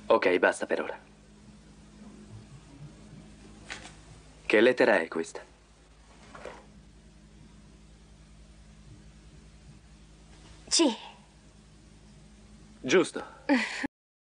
Ok, basta per ora. Che lettera è questa? C. Giusto.